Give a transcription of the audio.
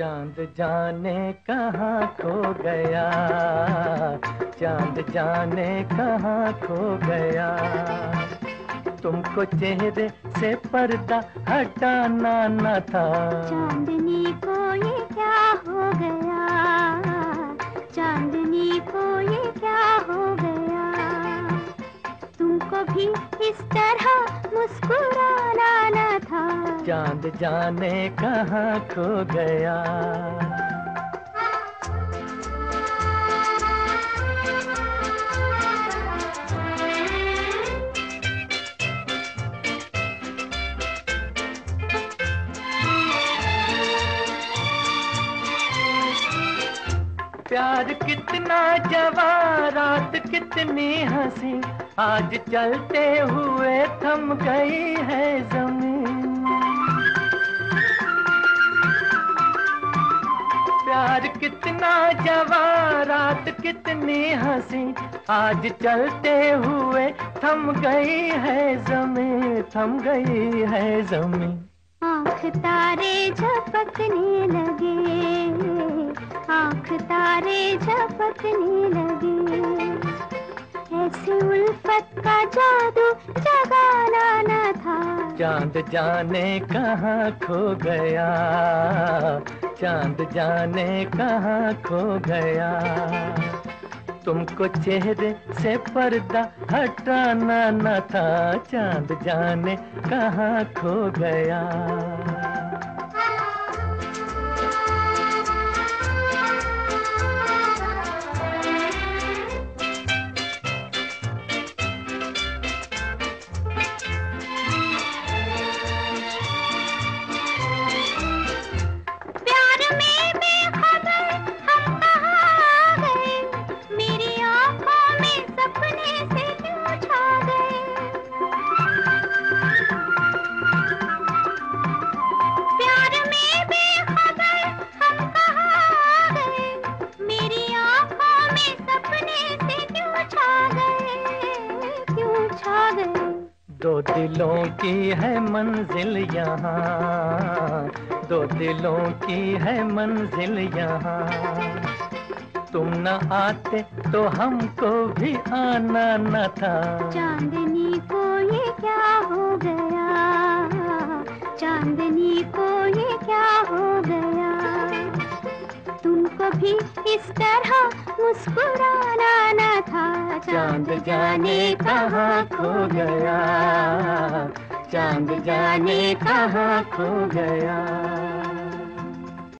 चांद जाने कहाँ खो गया, चांद जाने कहाँ खो गया। तुमको चेहरे से पर्दा हटाना न था। चांदनी को ये क्या हो गया, चांदनी को ये क्या हो गया। तुमको भी इस तरह मुस्कुराना न था। चांद जाने कहाँ खो गया। प्यार कितना जवां, रात कितनी हंसी, आज चलते हुए थम गई है जमीन। प्यार कितना जवां, रात कितनी हंसी, आज चलते हुए थम गई है जमीन, थम गई है जमीन। आँख तारे झपकने लगे, आँख तारे झपकने लगे। ऐसी उल्फत का जादू जगाना न था। चांद जाने कहाँ खो गया, चांद जाने कहाँ खो गया। तुमको चेहरे से पर्दा हटाना न था। चांद जाने कहाँ खो गया। दो दिलों की है मंजिल यहाँ, दो दिलों की है मंजिल यहाँ। तुम न आते तो हमको भी आना न था। चांदनी को ये क्या हो गया, चांदनी को ये क्या हो गया। तुमको भी इस तरह मुस्कुराना न था। चांद जाने कहाँ खो गया, चांद जाने कहाँ खो गया।